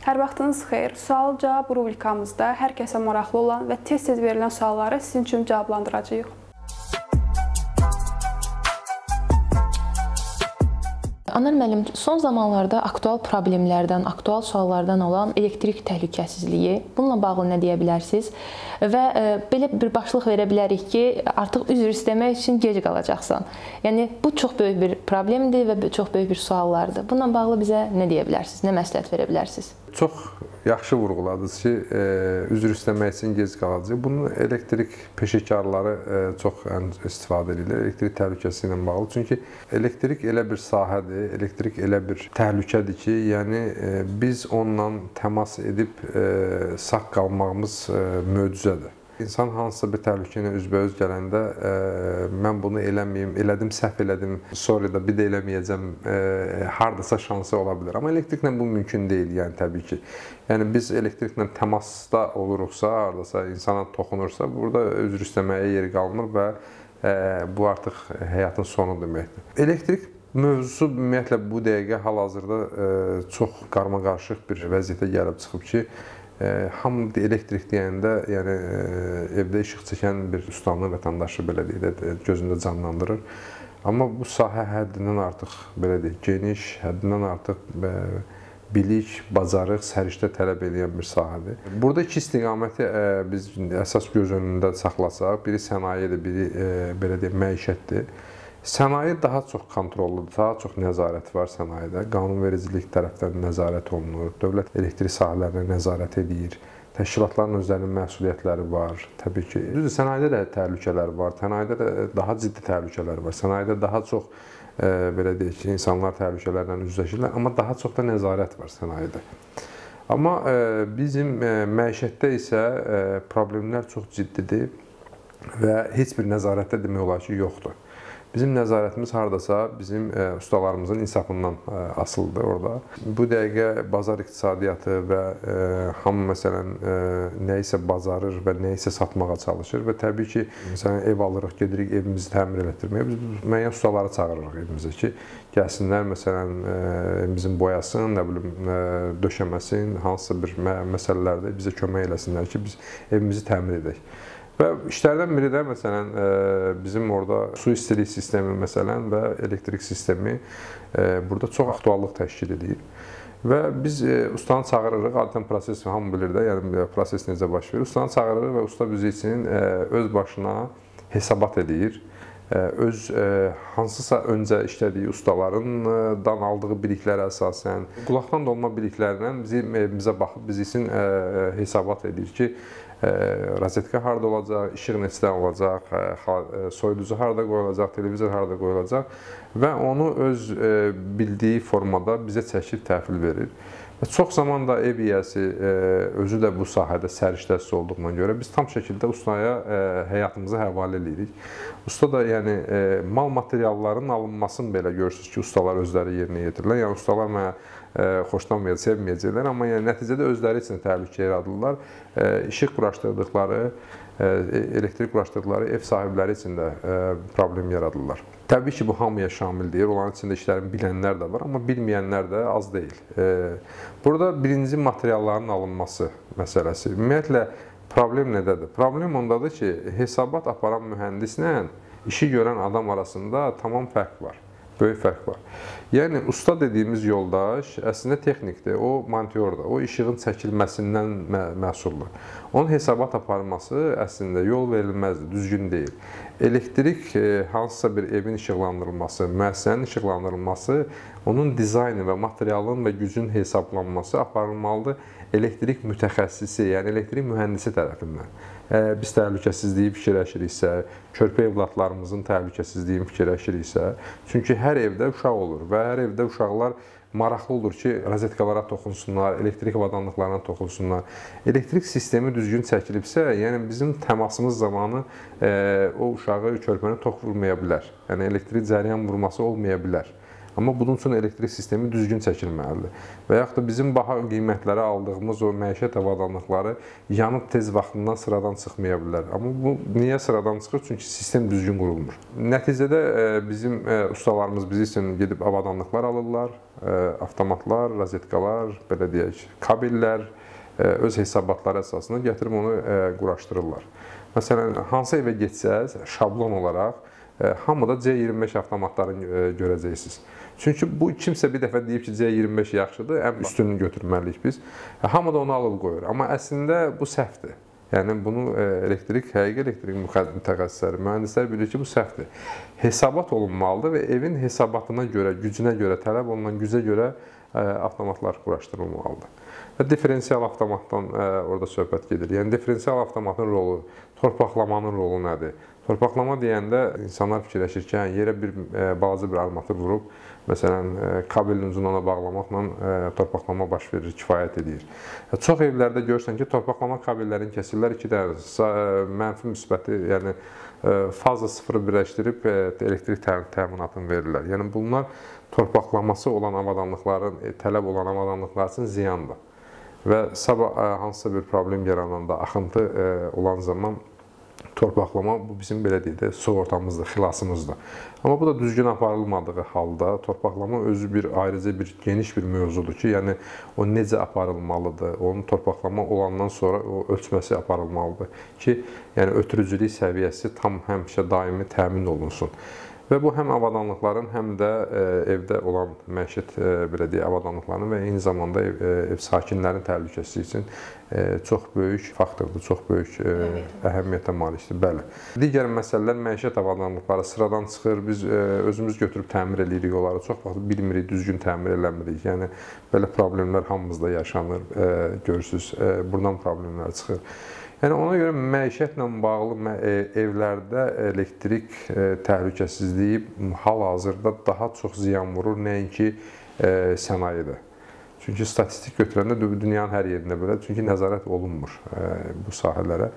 Hər vaxtınız xeyir. Sual-cavab rubrikamızda hər kəsə maraqlı olan və tez-tez verilən sualları sizin üçün cavablandıracağıq. Anar müəllim, son zamanlarda aktual problemlərdən, aktual suallardan olan elektrik təhlükəsizliyi, bununla bağlı nə deyə bilərsiniz? Və belə bir başlıq verə bilərik ki, artıq üzr istəmək üçün gec qalacaqsan. Yəni, bu çox böyük bir problemdir və çox böyük bir suallardır. Bununla bağlı bizə nə deyə bilərsiniz, nə məsləhət verə bilərsiniz? Çox yaxşı vurğuladınız ki, üzr istəmək üçün gec qalacaq. Bunun elektrik peşəkarları çox istifadə edirlər, elektrik təhlükəsi ilə bağlı. Çünki elektrik elə bir sahədir, elektrik elə bir təhlükədir ki, yəni biz onunla təmas edib sağ qalmağımız möcüzədir. İnsan hansısa bir təhlükə ilə üzbəüz gələndə mən bunu eləməyim, elədim, səhv elədim, sonra da bir də eləməyəcəm, hardasa şansı ola bilər. Amma elektriklə bu mümkün deyil, yəni təbii ki. Yəni biz elektriklə təmasda oluruqsa, hardasa insana toxunursa, burada üzr istəməyə yeri qalmır və bu artıq həyatın sonu deməkdir. Elektrik mövzusu ümumiyyətlə bu dəqiqə hal-hazırda çox qarmaqarışıq bir vəziyyətə gəlib çıxıb ki, hamı elektrik deyəndə, yəni evdə işıq çəkən bir ustanlı vətəndaşı belə deyək də gözündə canlandırır. Amma bu sahə həddindən artıq belə deyək, geniş, həddindən artıq bilik, bacarıq, səriştə tələb edən bir sahədir. Burada iki istiqaməti biz əsas göz önündə saxlasaq, biri sənayedir, biri belə deyək, məişətdir. Sənaye daha çox kontrolludur, daha çox nəzarət var sənayedə. Qanunvericilik tərəfdən nəzarət olunur, dövlət elektrik sahələrinə nəzarət edir, təşkilatların özlərinin məsuliyyətləri var, təbii ki. Düzdür, sənayedə də təhlükələr var, sənayedə də daha ciddi təhlükələr var, sənayedə daha çox, belə deyək ki, insanlar təhlükələrlə üzləşirlər, amma daha çox da nəzarət var sənayedə. Amma bizim məişətdə isə problemlər çox ciddidir və heç bir nəzarətdə demək olar ki, yoxdur. Bizim nəzarətimiz hardasa bizim ustalarımızın insafından asılıdır orada. Bu dəqiqə bazar iqtisadiyyatı və hamı məsələn nəyisə bacarır və nəyisə satmağa çalışır və təbii ki, məsələn ev alırıq, gedirik evimizi təmir elətdirməyə. Biz müəyyən ustaları çağırırıq evimizə ki, gəlsinlər məsələn evimizin boyasın, nə bilim döşəməsin, hansısa bir məsələlərdə bizə kömək eləsinlər ki, biz evimizi təmir edək. Və işlərdən biri də məsələn bizim orada su istilik sistemi məsələn və elektrik sistemi burada çox aktuallıq təşkil edir. Və biz ustanı çağırırıq, adətən proses hamı bilir də, yəni proses necə baş verir. Ustanı çağırırıq və usta bizim öz başına hesabat edir. Öz hansısa öncə işlədiyi ustalarından aldığı biliklərə əsasən, qulaqdan dolma biliklərlə bizim evimizə baxıb bizim hesabat edir ki, rozetka harada olacaq, işıq neçədən olacaq, soyuducu harada qoyulacaq, televizor harada qoyulacaq və onu öz bildiyi formada bizə çəkib təhvil verir. Və çox zaman da ev yiyəsi özü də bu sahədə səriştəsi olduğuna görə biz tam şəkildə ustaya həyatımızı həvalə edirik. Usta da yəni mal materiallarının alınmasını belə görürsünüz ki, ustalar özləri yerinə yetirirlər. Yəni ustalar mənə xoşlanmayacaq, sevməyəcəklər, amma yəni nəticədə özləri üçün təhlükə yaradırlar. İşıq quraşdırdıqları, elektrik quraşdırdıqları ev sahibləri üçün də problem yaradırlar. Təbii ki, bu hamıya şamil deyil, onların içində işlərin bilənlər də var, amma bilməyənlər də az deyil. Burada birinci materialların alınması məsələsi. Ümumiyyətlə, problem nədədir? Problem ondadır ki, hesabat aparan mühəndislə işi görən adam arasında tamam fərq var. Böyük fərq var. Yəni, usta dediyimiz yoldaş əslində texnikdir, o monityordur, o işığın çəkilməsindən məsuldur. Onun hesabat aparılması əslində yol verilməzdir, düzgün deyil. Elektrik, hansısa bir evin işıqlandırılması, müəssisənin işıqlandırılması, onun dizaynı və materialın və gücün hesablanması aparılmalıdır elektrik mütəxəssisi, yəni elektrik mühəndisi tərəfindən. Biz təhlükəsizliyi fikirləşiriksə, körpə evladlarımızın təhlükəsizliyini fikirləşiriksə, çünki hər evdə uşaq olur və hər evdə uşaqlar maraqlı olur ki, rozetkalara toxunsunlar, elektrik avadanlıqlarına toxunsunlar. Elektrik sistemi düzgün çəkilibsə, yəni bizim təmasımız zamanı o uşağı, körpəni tox vurmaya bilər. Yəni elektrik cəryan vurması olmaya bilər. Amma bunun üçün elektrik sistemi düzgün çəkilməlidir. Və yaxud da bizim baha qiymətlərə aldığımız o məişət avadanlıqları yanıb tez vaxtından sıradan çıxmaya bilər. Amma bu niyə sıradan çıxır? Çünki sistem düzgün qurulmur. Nəticədə bizim ustalarımız bizi üçün gedib avadanlıqlar alırlar, avtomatlar, rozetkalar, belə deyək, kabellər, öz hesabatları əsasında gətirib onu quraşdırırlar. Məsələn, hansı evə getsəz, şablon olaraq hamıda C25 avtomatlarını görəcəksiniz. Çünki bu kimsə bir dəfə deyib ki, C25 yaxşıdır, ən üstününü götürməliyik biz. Hamı da onu alıb qoyur. Amma əslində bu səhvdir. Yəni bunu həqiqi elektrik mütəxəssisləri, mühəndislər bilir ki, bu səhvdir. Hesabat olunmalıdır və evin hesabatına görə, gücünə görə, tələb olunan gücə görə avtomatlar quraşdırılmalıdır. Və diferensial avtomatdan orada söhbət gedir. Yəni diferensial avtomatın rolu, torpaqlamanın rolu nədir? Torpaqlama deyəndə insanlar fikirləşir ki, yerə bir balaca bir armatır vurub, məsələn, kabelin ucunu ona bağlamaqla torpaqlama baş verir, kifayət edir. Çox evlərdə görürsən ki, torpaqlama kabellərini kəsirlər, iki dənə mənfi müsbəti, yəni faza sıfırı birləşdirib elektrik təminatını verirlər. Yəni bunlar torpaqlaması olan avadanlıqların, tələb olan avadanlıqlar üçün ziyandır. Və sabah hansısa bir problem yarananda, axıntı olan zaman torpaqlama bu bizim belə deyək də sığortamızdır, xilasımızdır. Amma bu da düzgün aparılmadığı halda torpaqlama özü bir ayrıca bir geniş bir mövzudur ki, yəni o necə aparılmalıdır, onun torpaqlama olandan sonra o ölçməsi aparılmalıdır ki, yəni ötürücülük səviyyəsi tam həmişə daimi təmin olunsun. Və bu həm avadanlıqların, həm də evdə olan məişət belə deyək, avadanlıqların və eyni zamanda ev sakinlərinin təhlükəsizliyi üçün çox böyük faktordur, çox böyük əhəmiyyətə malikdir. Bəli. Digər məsələlər məişət avadanlıqları sıradan çıxır, biz özümüz götürüb təmir edirik onları, çox vaxt bilmirik, düzgün təmir eləmirik. Yəni belə problemlər hamımızda yaşanır, görürsünüz, buradan problemlər çıxır. Yəni ona görə məişətlə bağlı evlərdə elektrik təhlükəsizliyi hal-hazırda daha çox ziyan vurur, nəinki sənayedə. Çünki statistik götürəndə dünyanın hər yerində belə, çünki nəzarət olunmur bu sahələrə.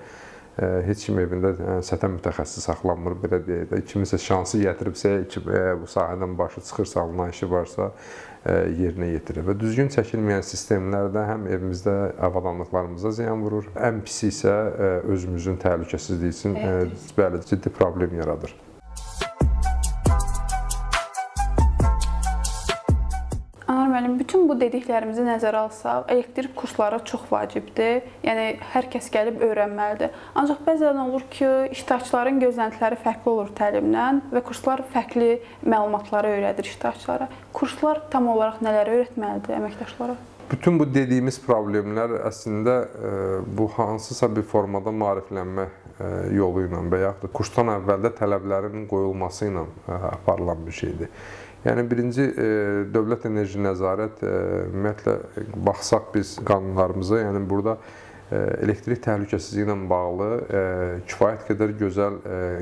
Heç kim evində sətən mütəxəssis saxlanmır, belə deyək də. Kimisə şansı gətiribsə, bu sahədən başı çıxırsa, alınan işi varsa, yerinə yetirir. Və düzgün çəkilməyən sistemlərdə həm evimizdə avadanlıqlarımıza ziyan vurur, ən pisi isə özümüzün təhlükəsizliyi üçün bəli, ciddi problem yaradır. Bütün bu dediklərimizi nəzərə alsaq, elektrik kursları çox vacibdir. Yəni, hər kəs gəlib öyrənməlidir. Ancaq bəzən olur ki, iştirakçıların gözləntiləri fərqli olur təlimdən və kurslar fərqli məlumatları öyrədir iştirakçılara. Kurslar tam olaraq nələri öyrətməlidir əməkdaşlara? Bütün bu dediyimiz problemlər əslində bu hansısa bir formada maariflənmə yolu ilə və yaxud da kursdan əvvəldə tələblərin qoyulması ilə aparılan bir şeydir. Yəni, birinci, Dövlət Enerji Nəzarət, ümumiyyətlə, baxsaq biz qanunlarımıza, yəni burada elektrik təhlükəsizliyi ilə bağlı kifayət qədər gözəl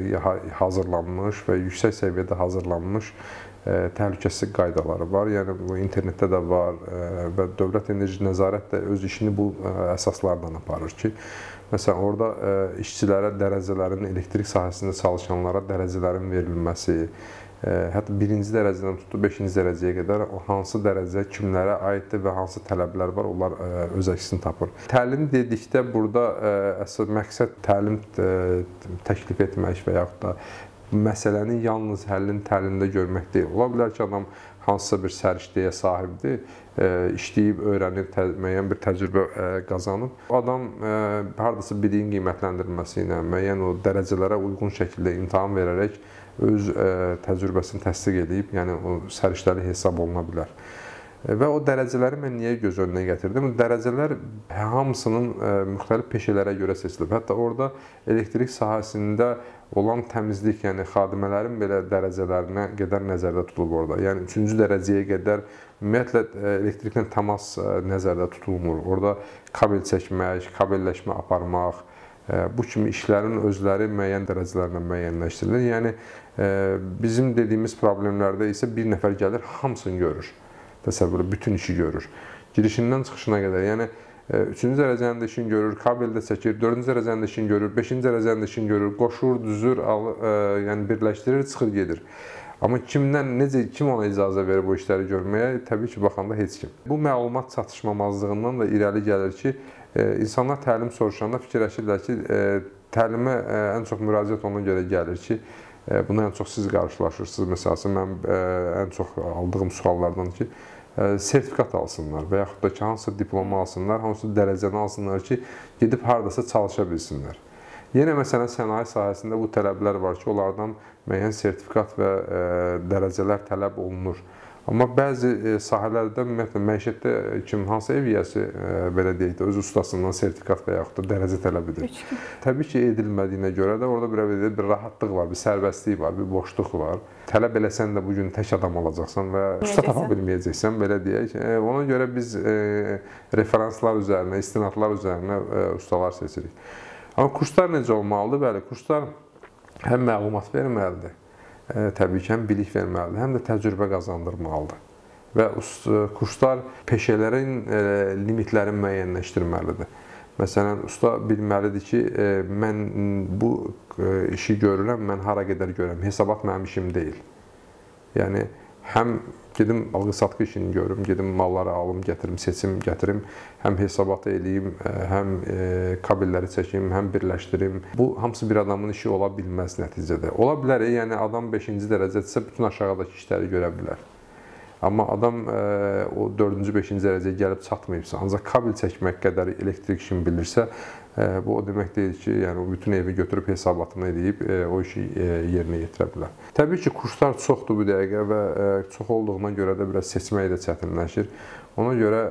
hazırlanmış və yüksək səviyyədə hazırlanmış təhlükəsizlik qaydaları var. Yəni, bu internetdə də var və Dövlət Enerji Nəzarət də öz işini bu əsaslardan aparır ki, məsələn, orada işçilərə dərəcələrin, elektrik sahəsində çalışanlara dərəcələrin verilməsi, hətta birinci dərəcədən tutub 5-ci dərəcəyə qədər hansı dərəcə kimlərə aiddir və hansı tələblər var, onlar öz əksini tapır. Təlim dedikdə burada əsas məqsəd təlim təklif etmək və yaxud da məsələnin yalnız həllini təlimdə görmək deyil. Ola bilər ki, adam hansısa bir səriştəyə sahibdir, işləyib, öyrənib, müəyyən bir təcrübə qazanıb. Adam hardasa biliyin qiymətləndirilməsi ilə, müəyyən o dərəcələrə uyğun şəkildə imtahan verərək öz təcrübəsini təsdiq edib, yəni o səriştəli hesab oluna bilər. Və o dərəcələri mən niyə göz önünə gətirdim? Dərəcələr hamısının müxtəlif peşələrə görə seçilib. Hətta orada elektrik sahəsində olan təmizlik, yəni xadimələrin belə dərəcələrinə qədər nəzərdə tutulub orada. Yəni 3-cü dərəcəyə qədər ümumiyyətlə elektriklə təmas nəzərdə tutulmur. Orada kabel çəkmək, kabelləşmə aparmaq, bu kimi işlərin özləri müəyyən dərəcələrlə müəyyənləşdirilir. Yəni, bizim dediyimiz problemlərdə isə bir nəfər gəlir, hamısını görür. Təsəvvürü, bütün işi görür. Girişindən çıxışına qədər. Yəni, 3-cü dərəcənin də işini görür, kabeldə çəkir, 4-cü dərəcənin də işini görür, 5-ci dərəcənin də işini görür, qoşur, düzür, yəni birləşdirir, çıxır, gedir. Amma kim ona icazə verir bu işləri görməyə? Təbii ki, baxanda heç kim. Bu məlumat çatışmamazlığından da irəli gəlir ki, insanlar təlim soruşanda fikirləşirlər ki, təlimə ən çox müraciət ona görə gəlir ki, buna ən çox siz qarşılaşırsınız. Məsələn, mən ən çox aldığım suallardan ki, sertifikat alsınlar və yaxud da ki, hansısa diploma alsınlar, hansısa dərəcəni alsınlar ki, gedib haradasa çalışa bilsinlər. Yenə məsələn, sənaye sahəsində bu tələblər var ki, onlardan müəyyən sertifikat və dərəcələr tələb olunur. Amma bəzi sahələrdə, ümumiyyətlə, məişətdə kim, hansı ev yiyəsi, belə deyək də, öz ustasından sertifikat və yaxud da dərəcə tələb edir. Təbii ki, edilmədiyinə görə də orada bir rahatlıq var, bir sərbəstlik var, bir boşluq var. Tələb eləsən də bugün tək adam olacaqsan və usta tapa bilməyəcəksən, belə deyək. Ona görə biz referanslar üzərinə, istinadlar üzərinə ustalar seçirik. Amma kurslar necə olmalıdır? Bəli, kurslar həm məlumat verməlidir, təbii ki, həm bilik verməlidir, həm də təcrübə qazandırmalıdır. Və kurslar peşələrin limitlərini müəyyənləşdirməlidir. Məsələn, usta bilməlidir ki, mən bu işi görürəm, mən hara qədər görürəm, hesabat mənim işim deyil. Yəni, həm gedim alqı-satqı işini görüm, gedim malları alım, gətirim, seçim, gətirim, həm hesabatı eləyim, həm kabelləri çəkim, həm birləşdirim. Bu, hamısı bir adamın işi ola bilməz nəticədə. Ola bilər, yəni adam 5-ci dərəcədirsə, bütün aşağıdakı işləri görə bilər. Amma adam o 4-cü, 5-ci dərəcəyə gəlib çatmayıbsa, ancaq kabel çəkmək qədər elektrik işini bilirsə, bu o demək deyil ki, yəni o bütün evi götürüb hesabatını edib o işi yerinə yetirə bilər. Təbii ki, kurslar çoxdur bu dəqiqə və çox olduğuna görə də biraz seçmək də çətinləşir. Ona görə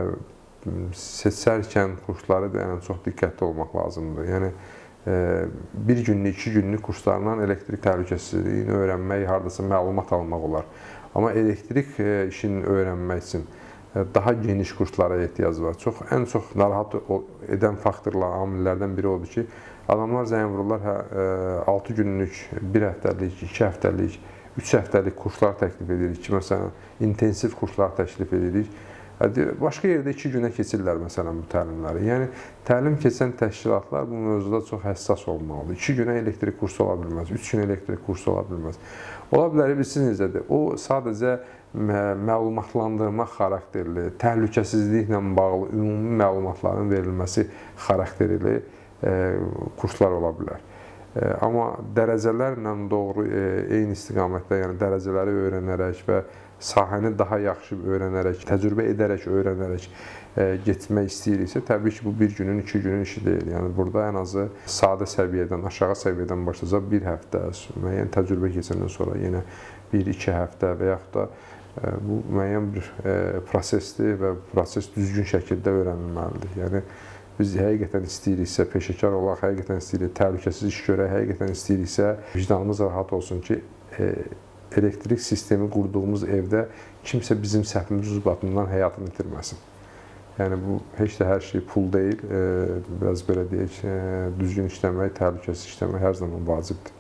seçərkən kursları da ən çox diqqətli olmaq lazımdır. Yəni, bir günlük, 2 günlük kurslarla elektrik təhlükəsizliyini öyrənmək, haradasa məlumat almaq olar. Amma elektrik işini öyrənmək üçün daha geniş kurslara ehtiyac var. Ən çox narahat edən faktorlar, amillərdən biri odur ki, adamlar zəng vururlar, 6 günlük, 1 həftəlik, 2 həftəlik, 3 həftəlik kurslar təklif edirik ki, məsələn, intensiv kurslar təklif edirik. Başqa yerdə 2 günə keçirlər, məsələn, bu təlimləri. Yəni, təlim keçən təşkilatlar bu mövzuda çox həssas olmalıdır. 2 günə elektrik kursu ola bilməz, 3 günə elektrik kursu ola bilməz. Ola bilər, bilirsiniz necədir? O, sadəcə məlumatlandırmaq xarakterli, təhlükəsizliklə bağlı ümumi məlumatların verilməsi xarakterli kurslar ola bilər. Amma dərəcələrlə doğru eyni istiqamətdə, yəni dərəcələri öyrənərək və sahəni daha yaxşı öyrənərək, təcrübə edərək, öyrənərək getmək istəyiriksə, təbii ki, bu 1 günün, 2 günün işi deyil. Yəni, burada ən azı sadə səviyyədən, aşağı səviyyədən başlayacaq 1 həftə, müəyyən təcrübə keçəndən sonra yenə 1-2 həftə və yaxud da bu müəyyən bir prosesdir və proses düzgün şəkildə öyrənilməlidir. Yəni, biz həqiqətən istəyiriksə, peşəkar olaq, həqiqətən istəyirik, təhlükəsiz iş görək, həqiqətən istəyiriksə, vicdanımız rahat olsun ki, elektrik sistemi qurduğumuz evdə kimsə bizim səhvimiz ucbatından həyatını itirməsin. Yəni, bu heç də hər şey pul deyil, biraz belə deyək, düzgün işləmək, təhlükəsiz işləmək hər zaman vacibdir.